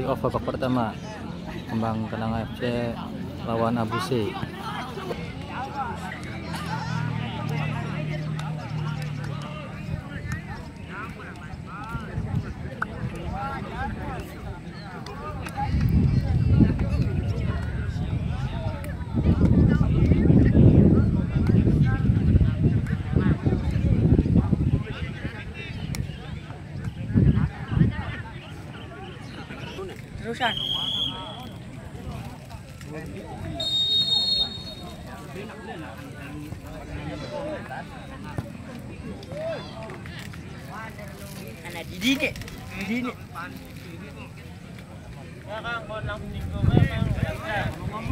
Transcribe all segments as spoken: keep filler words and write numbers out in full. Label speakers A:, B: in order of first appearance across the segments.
A: di off babak pertama. Kembang Kenanga F C lawan Abu C.
B: Terusan. Anak Didi nih, Didi nih. Ya Kang, mau langsung digong ya Kang.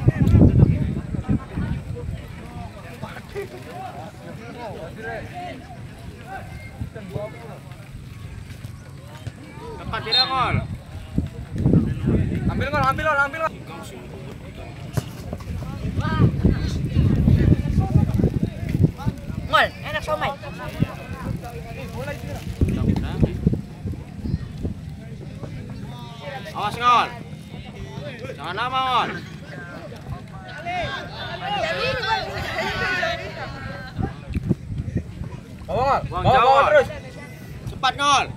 B: Tepat tidak Ngol? Ambil Ngol, ambil Ngol, ambil Ngol. Ngol, enak somai. Awas Ngol. Jangan lama Ngol. Bawa Ngol, bawa, bawa terus. Cepat Ngol.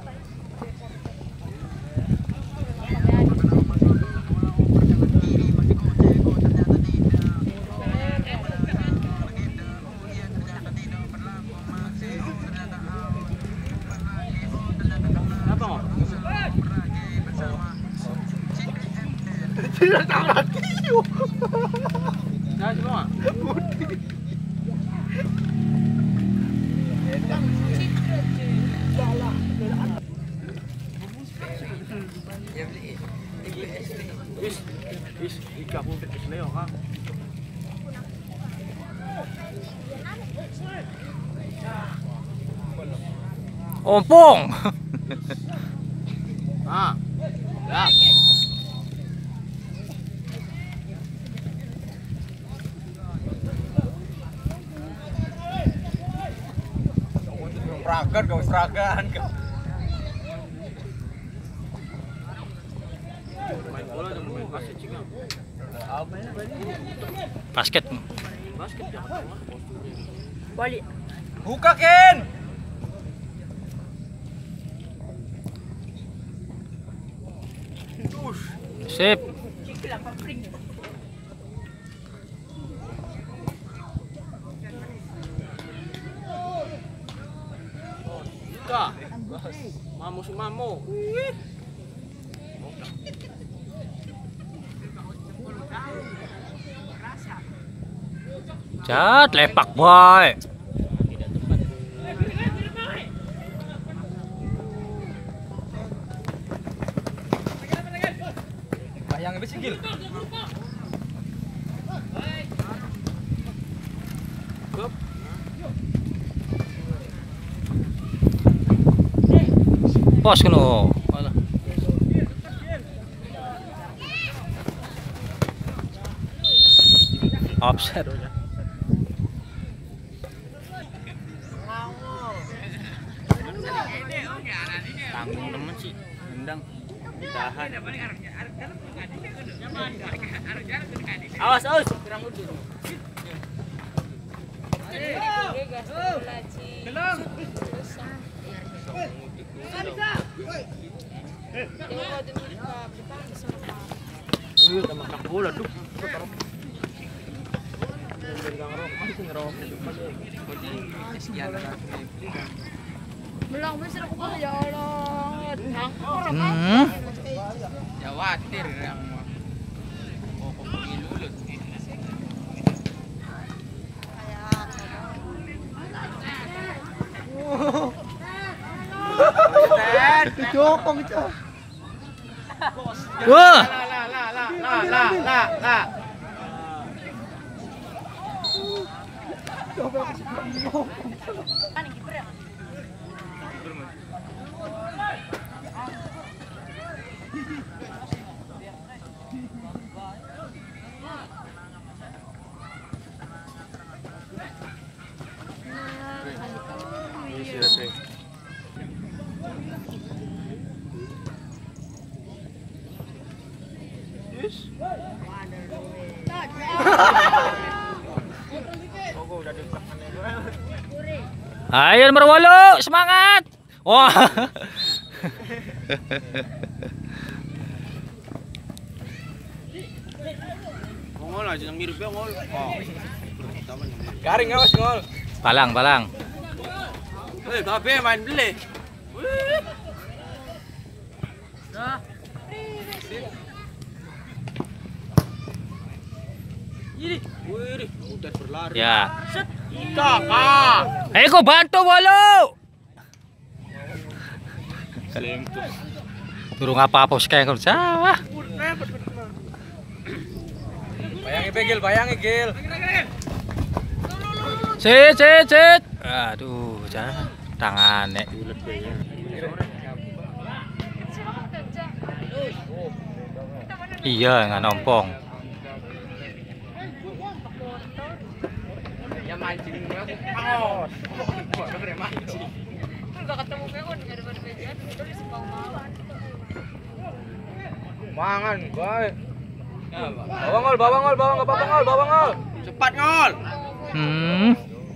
C: Tidak tamat kiu.
B: Nah, semua. Is, is, ika pun terus leo Kang.
A: Ompong.
B: Ah. Ya.
C: Seragan kau seragan kau.
B: Main bola dan main basket juga.
A: Basket.
B: Basket ya.
C: Balik. Buka Ken.
A: Sip.
B: Buka. Mamu si mamu.
A: Cat lepak boy.
C: Bayang habis gil.
A: Pos keno. Offset.
B: Tanggung temen sih. Nendang. Tahan. Awas, awas. Kurang udah. Gelang. Iya, sama kak bola tuh.
D: Belum bisa aku pun ya Allah.
A: Hmm.
B: Khawatir yang mau pergi lulus.
C: Jokong itu.
A: Wah.
B: La la la la la la la la.
D: Kan kiper ya?
A: Ayo nomor walu, semangat. Wah.
B: Ngol aja yang mirip ya ngol. Oh.
C: Garing awas ngol.
A: Balang, balang.
B: Eh, kabe main beli. Ini, wih, udah berlari.
A: Ya.
B: Kakak.
A: Ayo kau bantu walu.
B: Selingkuh.
A: Turun apa-apa sekarang kerja.
C: Bayangi begil, bayangi gil.
A: Sit, sit, sit. Aduh, jangan tangan nek. Iya, nggak nompong.
C: Ya mancing aku. Aos. Udah mancing.
D: Enggak ketemu Peon gara-gara bejan, terus mau mawan.
C: Mangan, baik. Bawa ngol, bawa ngol, bawa nggak apa-apa ngol, bawa ngol.
B: Cepat ngol.
A: Hmm.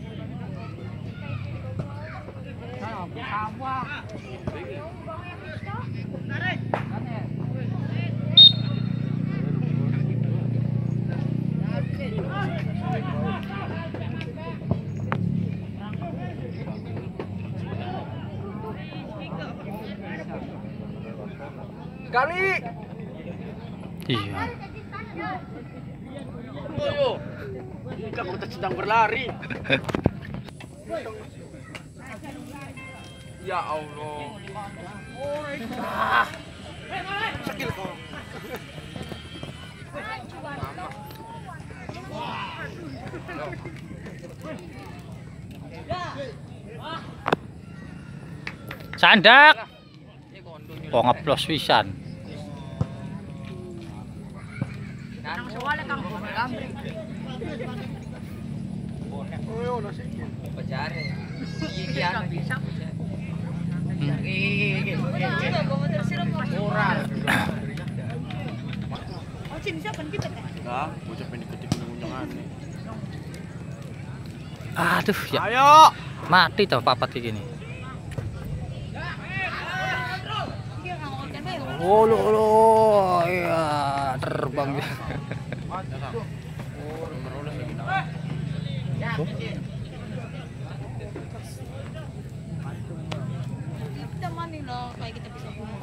C: Sekali.
A: Iya.
B: Ayo. Kamu sedang berlari.
C: Ya Allah.
B: Ah. Sakit kau.
A: Sandak. Oh ngeplos pisan.
D: Nang soalnya kang gambreng.
C: Oh, nasi.
D: Pecare. Iya kan bisa. Orang. Oh, sini siapa kita teh?
B: Enggak, bocah pendek ketik unjang aneh.
A: Aduh, ya.
B: Ayo.
A: Mati tau papat kayak gini. Oh, lo, lo, ya terbang dia.
D: Kita mandi loh, kayak kita bisa bunuh.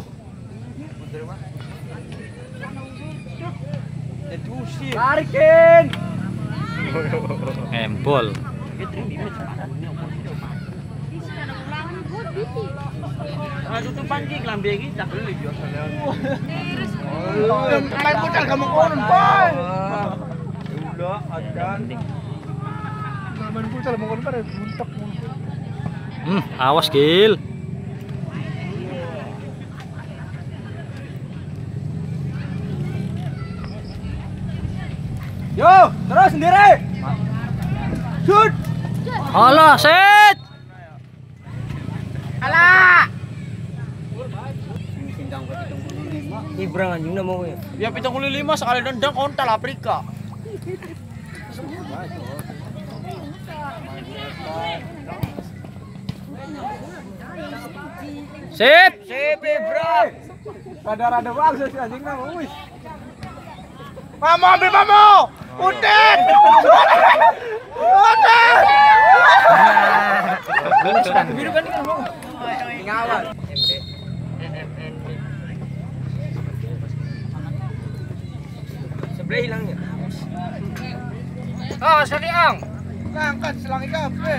C: Tarikin.
A: Embol.
B: Ah, tutup pangki lambe kita beli biasanya.
C: Main putar kamu konon, Pak. Udah, ada. Main putar mau konon pada buntak.
A: Hmm, awas Gil.
C: Yo, terus sendiri. Shoot.
A: Alah, set.
C: Alah.
B: Ibrang anjing na mau ya. Ya pitong puluh lima sekali dendang ontal Afrika.
A: Sip.
C: Sip, bro. Rada-rada bagus sih anjing nama, wis. Mamo, ambil mamo. Udah. Udah. Biru kan kan, Bang. Ngawal. Sebelah hilangnya. Oh, sekali ang. Ngangkat selangi kafe.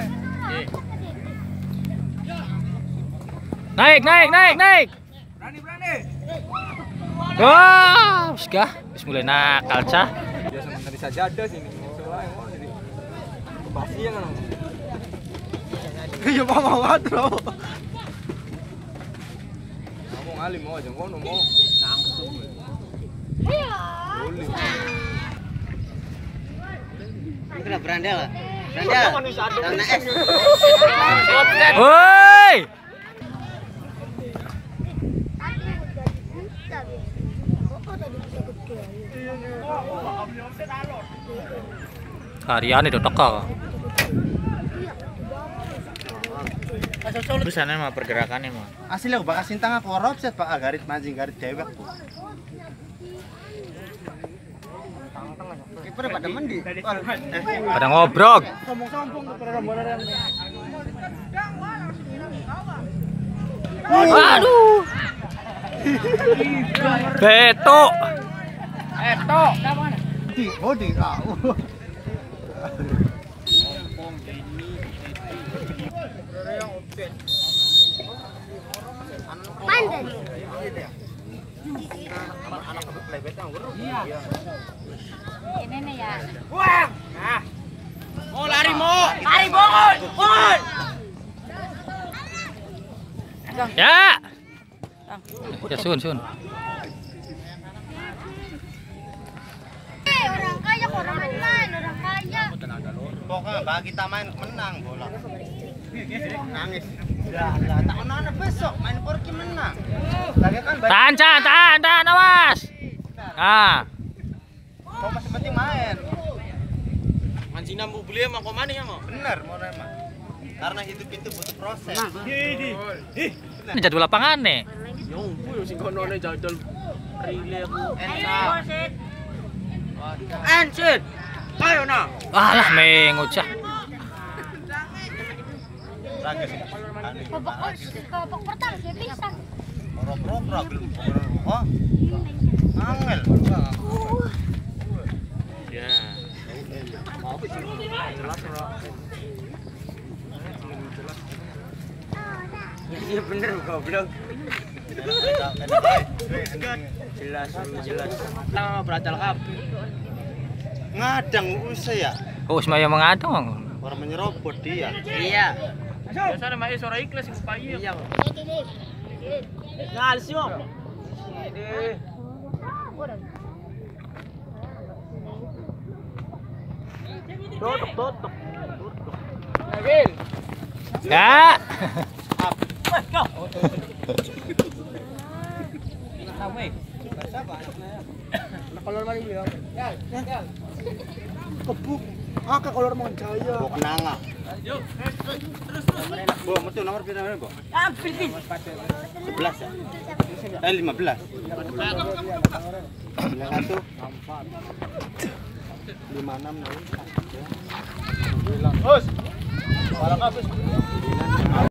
A: Naik, naik, naik, naik.
C: Berani, berani.
A: Wah, sudah. Wis mulai nakal cah.
C: Biasa makan di sajadah sini. Soalnya mau jadi kebasian kan. Iya, Pak, mau bro. Kamu ngali mau aja kono mau langsung.
D: Iya.
C: Boleh.
B: Ini kena berandal lah. Berandal. Karena es.
A: Woi. Karyane do teka.
B: Terus sana mah pergerakannya mah.
C: Asli aku bakal sintang aku offset Pak garit mancing garit dewek ku. Kiper pada mandi.
A: Pada ngobrol.
C: Sombong-sombong pada rombongan.
A: Aduh. Beto.
B: Eto.
C: Di, oh di kau.
D: Pandan. Ini nih ya.
B: Wah. Nah. Mau lari mau. Lari bongol. Bongol.
A: Ya. Ya sun sun.
D: Eh, orang kaya kok orang main, orang kaya.
C: Pokoknya bagi kita main menang bola. Nangis. Lah, lah tak ono besok main Porki menang. Lagi kan
A: Tahan, tahan, tahan, tahan, awas. Nah,
C: kau masih penting main.
B: Mancingnya mau beli emang kok mana ya mau?
C: Bener mau emang. Karena hidup itu butuh proses.
A: ini jadwal lapangan nih.
B: Ya ampun, yo sing kono ne jadwal rile aku.
C: Enak.
B: Anjir. Ayo nah.
A: Alah, mengucah.
C: Lagi sih.
D: Babak babak pertama dia pisang.
C: Oro-oro belum. Oh. Angel.
B: Ya. Jelas ora. Iya bener goblok. Jelas, jelas. Tang beracal kabeh.
C: Ngadang usah ya.
A: Oh, semaya mengadong.
C: Orang menyerobot dia.
B: Iya. Biasanya mah suara ikhlas sing payu. Iya. Ngal sih, Om. Tutup, tutup. Nabil.
A: Ya.
B: Kolor mari beliau. Ya, ya.
C: Kebuk. Ah, ke kolor Monjaya. Bok nanga.
B: Yuk, terus terus.
C: Bo, metu nomor pira Bo?
B: Ambil pin.
C: sebelas ya? Eh, lima belas. satu. lima enam Bos. Barang habis.